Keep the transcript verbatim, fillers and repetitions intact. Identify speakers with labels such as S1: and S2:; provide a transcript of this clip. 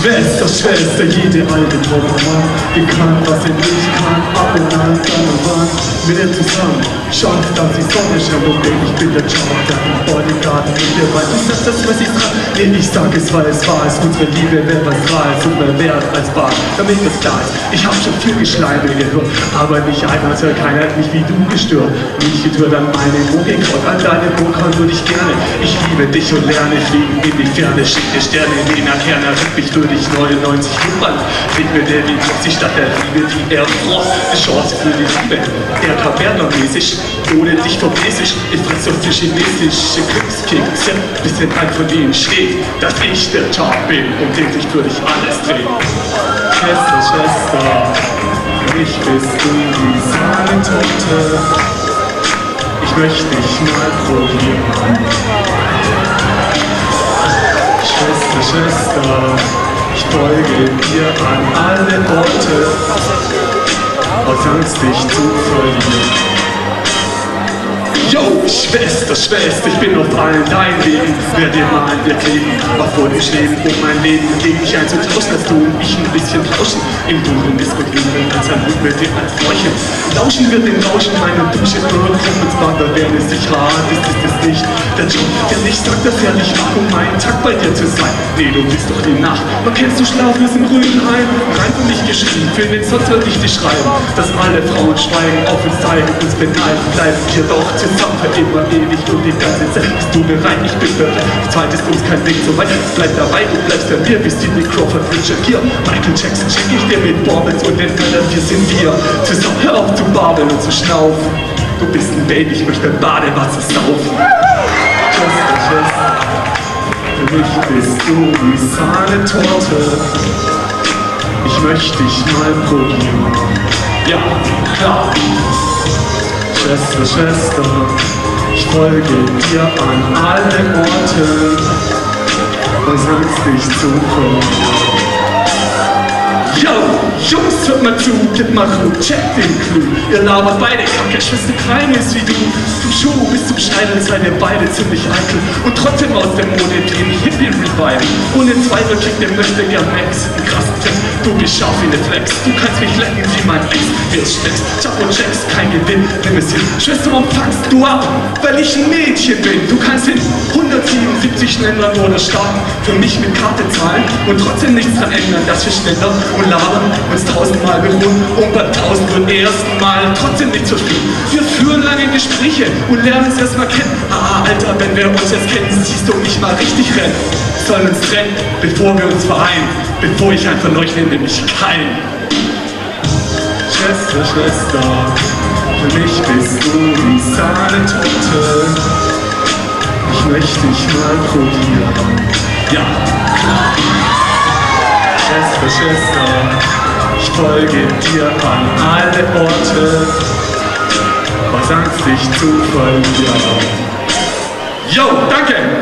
S1: Schwester, Schwester, jede alte Traummann, die kann, was sie nicht kann, ab und an, dann und wann, mit ihr zusammen, schaut, dass die Sonne scheint und ich bin der Job, der Bodyguard mit dir, weil ich sag das, was ich sag, nee, ich sag es, weil es wahr ist, unsere Liebe wäre was Wahres und mehr wert als Bar, damit das klar ist, ich hab schon viel Geschleime gehört, aber nicht einmal soll keiner hat mich wie du gestört, und ich getört an meine Logik und an deine Burghaus würde ich gerne, ich liebe dich und lerne fliegen in die Ferne, schicke Sterne in den Kerner, ripp mich durch dich neunundneunzig Nummern, krieg mir der wie die Stadt der Liebe, die er frost, eine Chance für die Liebe, er Tavernermäßig, ohne dich verpiss ich, ich fress so viel chinesische Glückskekse, bis ein von ihnen steht, dass ich der Top bin und täglich für dich alles dreh. Schwester, Schwester, für mich bist du die Sahnetorte, ich möchte dich mal probieren. Schwester, Schwester, ich folge dir an alle Orte, aus Angst dich zu verlieren. Yo, Schwester, Schwester, ich bin auf allen deinen Wegen, werde dir mal an dir kleben, mach vor dem Leben, um mein Leben gegen dich einzutauschen, dass du und ich ein bisschen tauschen, im dunklen diskutieren, als ein Hut mit dir als Fräuchen. Lauschen wir den Rauschen meiner Dusche, Bird, mit Wander, werden es sich hart, ist es das nicht der Job, der nicht sagt, dass er nicht mag, um meinen Tag bei dir zu sein. Nee, du bist doch die Nacht, man kennst du schlaflos im Rüdenheim, rein für mich geschrieben, für den sonst würde ich dich schreiben, dass alle Frauen schweigen, auf uns zeigen, uns beneiden, bleiben wir doch zusammen. Für immer ewig und die ganze Zeit. Bist du bereit? Ich bin bereit. Zweit ist uns kein Weg so weit. Bleib dabei, du bleibst bei mir. Bist Sidney Crawford, Richard Gere, Michael Jackson, check ich dir mit Borbels und den Männern. Wir sind wir. Zusammen, hör auf zu babeln und zu schnaufen. Du bist ein Baby, ich möchte Badewasser saufen. Schwester, Schwester, für mich bist du die Sahnetorte. Ich möchte dich mal probieren. Ja, klar. Schwester, Schwester, ich folge dir an alle Orte, aus Angst dich zu verlieren. Yo, Jungs, hört mal zu, gib mal Ruhe, check den Clou. Ihr labert beide Kacke, Schwester klein ist wie du. Vom Schuh bis zum Scheidel seid ihr beide ziemlich eitel und trotzdem aus der Mode den Hippie-Revival. Ohne Zweifel kriegt der möchte gern Max, einen krassen Test. Du bist scharf wie ne Flex, du kannst mich lecken wie mein Ex. Wer ist steckst, Chuck und checkst, kein Gewinn, nimm es hin. Schwester, warum fuckst du ab? Weil ich ein Mädchen bin. Du kannst in hundertsiebenundsiebzig Ländern oder Staaten für mich mit Karte zahlen und trotzdem nichts dran ändern, dass wir schneller und labern, uns tausendmal beruhen und beim tausend und ersten Mal trotzdem nicht zu spielen. Wir führen lange Gespräche und lernen uns erstmal kennen. Ah, Alter, wenn wir uns jetzt kennen, siehst du mich mal richtig rennen. Sollen uns trennen, bevor wir uns vereinen, bevor ich einen von euch nenne, nämlich keinen. Schwester, Schwester, für mich bist du die Sahnetorte. Ich möchte dich mal probieren. Ja, klar. Schwester, Schwester, ich folge dir an alle Orte, aus Angst dich zu verlieren. Yo, danke!